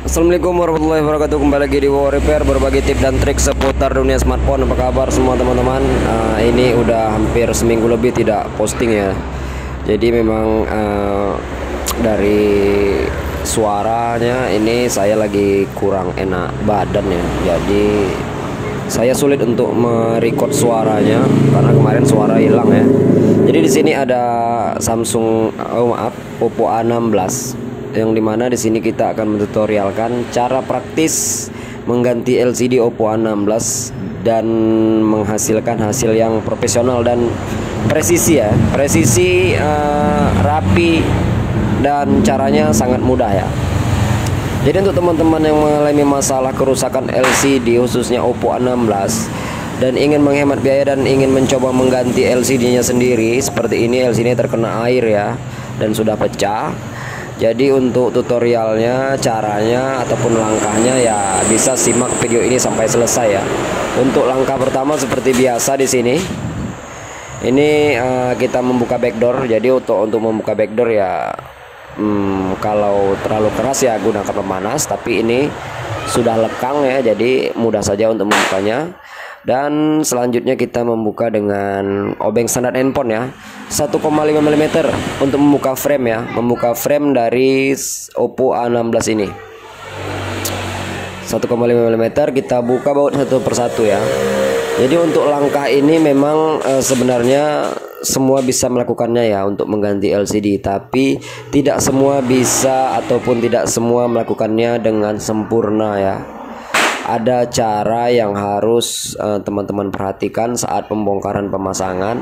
Assalamualaikum warahmatullahi wabarakatuh. Kembali lagi di Wow Repair, berbagi tips dan trik seputar dunia smartphone. Apa kabar semua teman-teman? Ini udah hampir seminggu lebih tidak posting ya. Jadi memang dari suaranya ini saya lagi kurang enak badan ya. Jadi saya sulit untuk merecord suaranya karena kemarin suara hilang ya. Jadi di sini ada Oppo A16, yang dimana di sini kita akan mentutorialkan cara praktis mengganti LCD Oppo A16 dan menghasilkan hasil yang profesional dan presisi ya, rapi, dan caranya sangat mudah ya. Jadi untuk teman-teman yang mengalami masalah kerusakan LCD khususnya Oppo A16 dan ingin menghemat biaya dan ingin mencoba mengganti LCD-nya sendiri, seperti ini LCD terkena air ya dan sudah pecah. Jadi untuk tutorialnya, caranya ataupun langkahnya ya bisa simak video ini sampai selesai ya. Untuk langkah pertama seperti biasa di sini. Ini kita membuka backdoor. Jadi untuk membuka backdoor ya kalau terlalu keras ya gunakan pemanas, tapi ini sudah lekang ya, jadi mudah saja untuk membukanya. Dan selanjutnya kita membuka dengan obeng standar handphone ya, 1,5 mm untuk membuka frame ya, membuka frame dari Oppo A16 ini. 1,5 mm kita buka baut satu persatu ya. Jadi untuk langkah ini memang sebenarnya semua bisa melakukannya ya untuk mengganti LCD, tapi tidak semua bisa ataupun tidak semua melakukannya dengan sempurna ya. Ada cara yang harus teman-teman perhatikan saat pembongkaran pemasangan.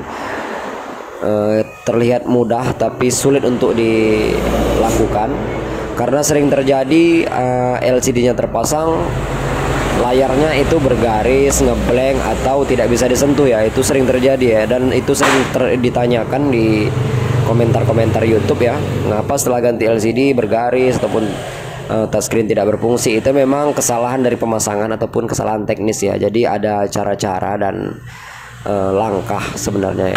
Terlihat mudah tapi sulit untuk dilakukan karena sering terjadi LCD-nya terpasang, layarnya itu bergaris, ngeblank atau tidak bisa disentuh ya. Itu sering terjadi ya, dan itu sering ditanyakan di komentar-komentar YouTube ya, ngapa setelah ganti LCD bergaris ataupun touchscreen tidak berfungsi. Itu memang kesalahan dari pemasangan ataupun kesalahan teknis ya. Jadi ada cara-cara dan langkah sebenarnya ya.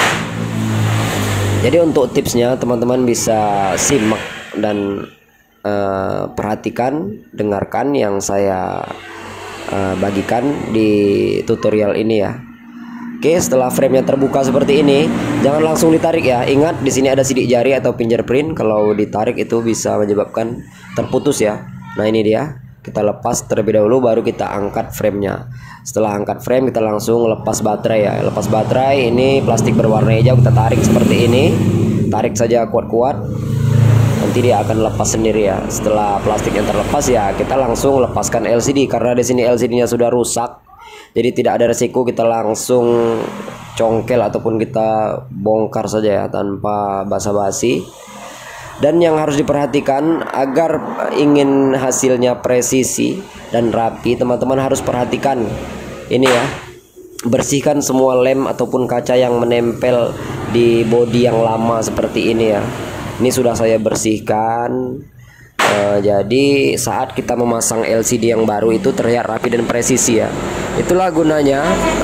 Jadi untuk tipsnya teman-teman bisa simak dan perhatikan, dengarkan yang saya bagikan di tutorial ini ya. Oke, setelah framenya terbuka seperti ini, jangan langsung ditarik ya. Ingat di sini ada sidik jari atau fingerprint. Kalau ditarik itu bisa menyebabkan terputus ya. Nah ini dia. Kita lepas terlebih dahulu, baru kita angkat framenya. Setelah angkat frame, kita langsung lepas baterai ya. Lepas baterai, ini plastik berwarna hijau, kita tarik seperti ini. Tarik saja kuat-kuat. Nanti dia akan lepas sendiri ya. Setelah plastik yang terlepas ya, kita langsung lepaskan LCD karena di sini LCD-nya sudah rusak. Jadi tidak ada resiko, kita langsung congkel ataupun kita bongkar saja ya tanpa basa-basi. Dan yang harus diperhatikan agar ingin hasilnya presisi dan rapi, teman-teman harus perhatikan ini ya. Bersihkan semua lem ataupun kaca yang menempel di bodi yang lama seperti ini ya. Ini sudah saya bersihkan. Jadi saat kita memasang LCD yang baru itu terlihat rapi dan presisi ya. Itulah gunanya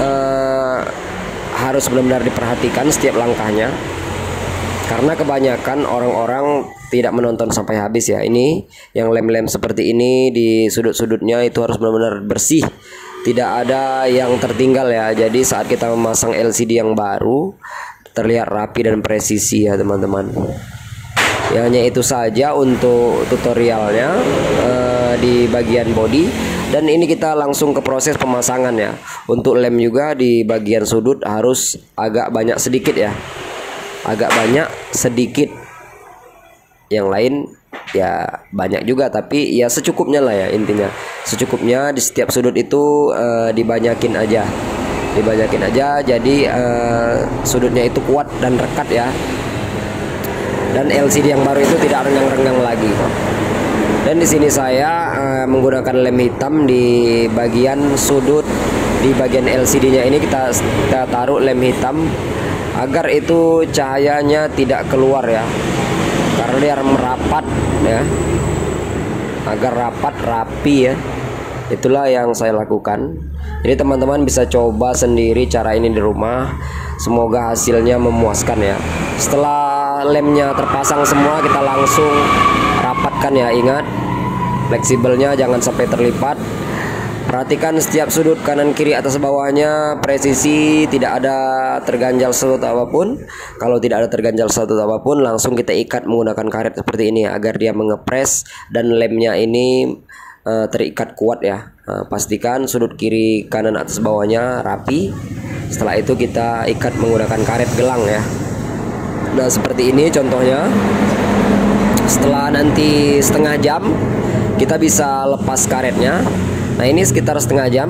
harus benar-benar diperhatikan setiap langkahnya, karena kebanyakan orang-orang tidak menonton sampai habis ya. Ini yang lem-lem seperti ini di sudut-sudutnya itu harus benar-benar bersih, tidak ada yang tertinggal ya. Jadi saat kita memasang LCD yang baru terlihat rapi dan presisi ya teman-teman. Ya, hanya itu saja untuk tutorialnya di bagian body. Dan ini kita langsung ke proses pemasangan ya. Untuk lem juga di bagian sudut harus agak banyak sedikit ya. Agak banyak sedikit. Yang lain ya banyak juga, tapi ya secukupnya lah ya intinya. Secukupnya di setiap sudut itu dibanyakin aja. Dibanyakin aja, jadi sudutnya itu kuat dan rekat ya. Dan LCD yang baru itu tidak renggang-renggang lagi. Dan di sini saya menggunakan lem hitam di bagian sudut, di bagian LCD-nya ini kita taruh lem hitam agar itu cahayanya tidak keluar ya, karena dia merapat ya, agar rapat rapi ya. Itulah yang saya lakukan. Jadi teman-teman bisa coba sendiri cara ini di rumah. Semoga hasilnya memuaskan ya. Setelah lemnya terpasang semua, kita langsung rapatkan ya. Ingat, fleksibelnya jangan sampai terlipat. Perhatikan setiap sudut kanan kiri atas bawahnya presisi, tidak ada terganjal satu apapun. Kalau tidak ada terganjal satu apapun, langsung kita ikat menggunakan karet seperti ini agar dia mengepres dan lemnya ini terikat kuat ya. Pastikan sudut kiri kanan atas bawahnya rapi. Setelah itu kita ikat menggunakan karet gelang ya. Nah seperti ini contohnya. Setelah nanti setengah jam kita bisa lepas karetnya. Nah ini sekitar setengah jam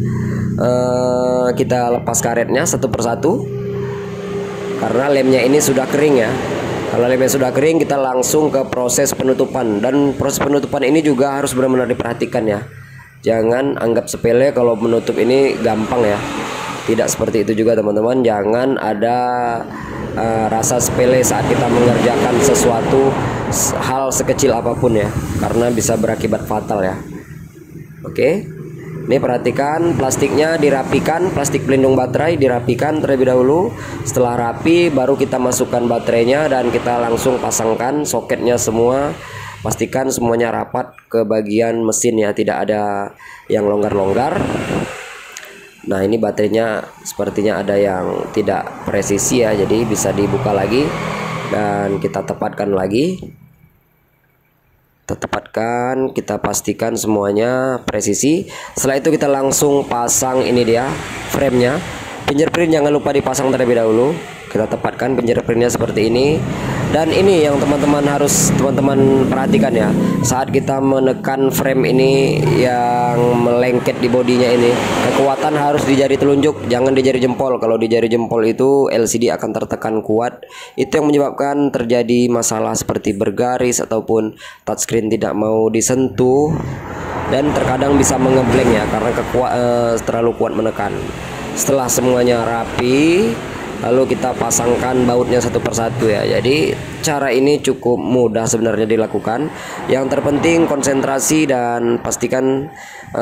kita lepas karetnya satu persatu karena lemnya ini sudah kering ya. Kalau lemnya sudah kering, kita langsung ke proses penutupan, dan proses penutupan ini juga harus benar-benar diperhatikan ya. Jangan anggap sepele kalau menutup ini gampang ya. Tidak seperti itu juga teman-teman. Jangan ada rasa sepele saat kita mengerjakan sesuatu hal sekecil apapun ya, karena bisa berakibat fatal ya. Oke, ini perhatikan plastiknya dirapikan, plastik pelindung baterai dirapikan terlebih dahulu. Setelah rapi baru kita masukkan baterainya dan kita langsung pasangkan soketnya semua. Pastikan semuanya rapat ke bagian mesin ya, tidak ada yang longgar-longgar. Nah ini baterainya sepertinya ada yang tidak presisi ya, jadi bisa dibuka lagi dan kita tepatkan lagi. Kita tepatkan, kita pastikan semuanya presisi. Setelah itu kita langsung pasang, ini dia framenya. Fingerprint jangan lupa dipasang terlebih dahulu. Kita tepatkan fingerprintnya seperti ini. Dan ini yang teman-teman harus perhatikan ya. Saat kita menekan frame ini yang melengket di bodinya ini, kekuatan harus di jari telunjuk, jangan di jari jempol. Kalau di jari jempol itu LCD akan tertekan kuat. Itu yang menyebabkan terjadi masalah seperti bergaris ataupun touchscreen tidak mau disentuh, dan terkadang bisa mengebleng ya karena terlalu kuat menekan. Setelah semuanya rapi, lalu kita pasangkan bautnya satu persatu ya. Jadi cara ini cukup mudah sebenarnya dilakukan. Yang terpenting konsentrasi dan pastikan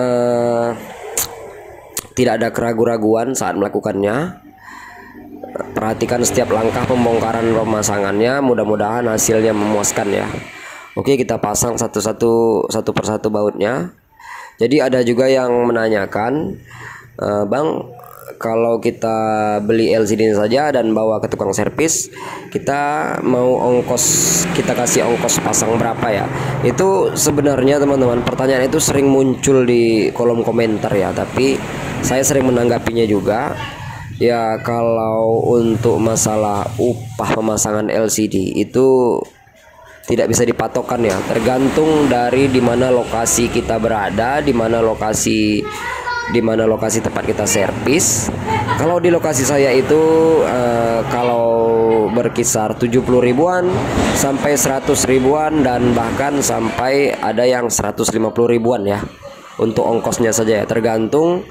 tidak ada keraguan-raguan saat melakukannya. Perhatikan setiap langkah pembongkaran pemasangannya, mudah-mudahan hasilnya memuaskan ya. Oke, kita pasang satu persatu bautnya. Jadi ada juga yang menanyakan, Bang, kalau kita beli LCD ini saja dan bawa ke tukang servis, kita kasih ongkos pasang berapa ya? Itu sebenarnya teman-teman, pertanyaan itu sering muncul di kolom komentar ya, tapi saya sering menanggapinya juga. Ya kalau untuk masalah upah pemasangan LCD itu tidak bisa dipatokkan ya, tergantung dari dimana lokasi kita berada, dimana lokasi tempat kita servis. Kalau di lokasi saya itu kalau berkisar 70 ribuan sampai 100 ribuan dan bahkan sampai ada yang 150 ribuan ya untuk ongkosnya saja ya, tergantung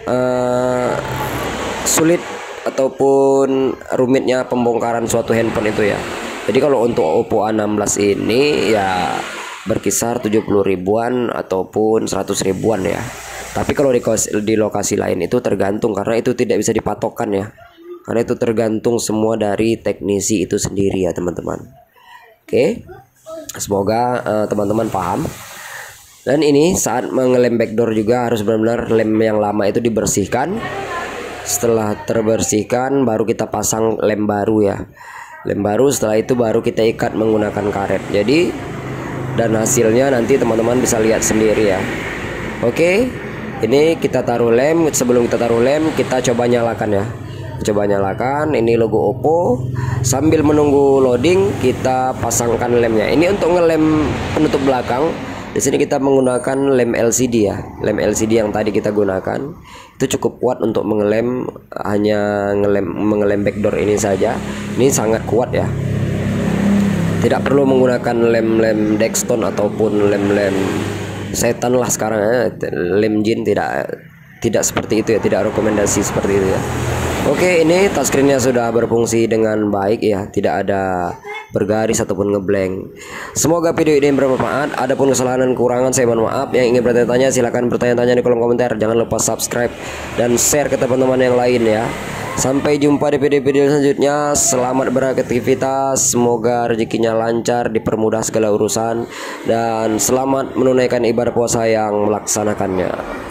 sulit ataupun rumitnya pembongkaran suatu handphone itu ya. Jadi kalau untuk Oppo A16 ini ya berkisar 70 ribuan ataupun 100 ribuan ya. Tapi kalau di lokasi lain itu tergantung, karena itu tidak bisa dipatokkan ya. Karena itu tergantung semua dari teknisi itu sendiri ya teman-teman. Oke, semoga teman-teman paham. Dan ini saat mengelem backdoor juga harus benar-benar lem yang lama itu dibersihkan. Setelah terbersihkan baru kita pasang lem baru ya. Lem baru, setelah itu baru kita ikat menggunakan karet. Jadi dan hasilnya nanti teman-teman bisa lihat sendiri ya. Oke, ini kita taruh lem. Sebelum kita taruh lem, kita coba nyalakan ya. Coba nyalakan, ini logo Oppo. Sambil menunggu loading, kita pasangkan lemnya. Ini untuk ngelem penutup belakang. Di sini kita menggunakan lem LCD ya. Lem LCD yang tadi kita gunakan itu cukup kuat untuk mengelem, hanya mengelem backdoor ini saja. Ini sangat kuat ya. Tidak perlu menggunakan lem-lem Dexton ataupun lem-lem setan lah sekarang ya. Lem jin tidak seperti itu ya, tidak rekomendasi seperti itu ya. Oke, ini touchscreennya sudah berfungsi dengan baik ya, tidak ada bergaris ataupun ngeblank. Semoga video ini bermanfaat. Adapun kesalahan dan kekurangan saya mohon maaf. Yang ingin bertanya-tanya silahkan bertanya-tanya di kolom komentar. Jangan lupa subscribe dan share ke teman-teman yang lain ya. Sampai jumpa di video-video selanjutnya. Selamat beraktivitas, semoga rezekinya lancar, dipermudah segala urusan, dan selamat menunaikan ibadah puasa yang melaksanakannya.